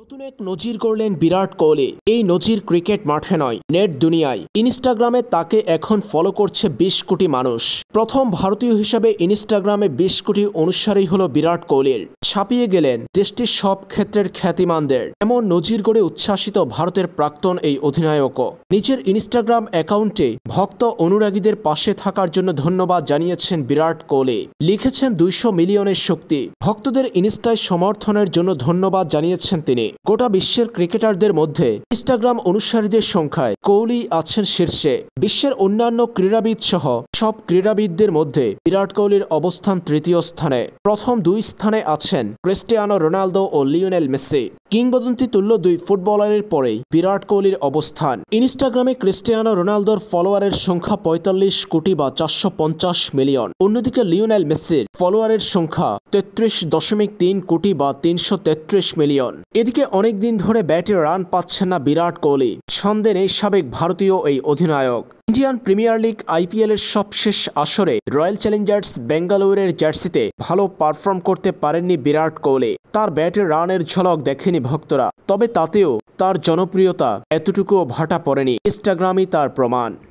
নতুন এক নজির করলেন বিরাট কোহলি। এই নজির ক্রিকেট মাঠে নয়, নেট দুনিয়ায়। ইনস্টাগ্রামে তাকে এখন ফলো করছে ২০ কোটি মানুষ। প্রথম ভারতীয় হিসাবে ইনস্টাগ্রামে ২০ কোটি অনুসারী হল বিরাট কোহলির। ছাপিয়ে গেলেন দেশটির সব ক্ষেত্রের খ্যাতিমানদের। এমন নজির গড়ে উচ্ছ্বাসিত ভারতের প্রাক্তন এই অধিনায়কও নিজের ইনস্টাগ্রাম অ্যাকাউন্টে ভক্ত অনুরাগীদের পাশে থাকার জন্য ধন্যবাদ জানিয়েছেন বিরাট কোহলি। লিখেছেন ২০০ মিলিয়নের শক্তি। ভক্তদের ইনস্টায় সমর্থনের জন্য ধন্যবাদ জানিয়েছেন তিনি। গোটা বিশ্বের ক্রিকেটারদের মধ্যে ইনস্টাগ্রাম অনুসারীদের সংখ্যায় কোহলি আছেন শীর্ষে। বিশ্বের অন্যান্য ক্রীড়াবিদ সহ সব ক্রীড়াবিদদের মধ্যে বিরাট কোহলির অবস্থান তৃতীয় স্থানে। প্রথম দুই স্থানে আছেন ক্রিস্টিয়ানো রোনালদো ও লিওনেল মেসি। কিংবদন্তি তুল্য দুই ফুটবলারের পরেই বিরাট কোহলির অবস্থান। ইনস্টাগ্রামে ক্রিস্টিয়ানো রোনালদোর ফলোয়ারের সংখ্যা ৪৫ কোটি বা ৪৫০ মিলিয়ন। অন্যদিকে লিওনেল মেসির ফলোয়ারের সংখ্যা ৩৩.৩ কোটি বা ৩৩৩ মিলিয়ন। এদিকে অনেকদিন ধরে ব্যাটে রান পাচ্ছেন না বিরাট কোহলি। ছন্দে নেই সাবেক ভারতীয় এই অধিনায়ক। ইন্ডিয়ান প্রিমিয়ার লিগ আইপিএল এর সবশেষ আসরে রয়্যাল চ্যালেঞ্জার্স বেঙ্গালুরুর জার্সিতে ভালো পারফর্ম করতে পারেননি বিরাট কোহলি। তার ব্যাটে রানের ঝলক দেখেনি ভক্তরা, তবে তাতেও তার জনপ্রিয়তা এতটুকুও ভাটা পড়েনি। ইনস্টাগ্রামই তার প্রমাণ।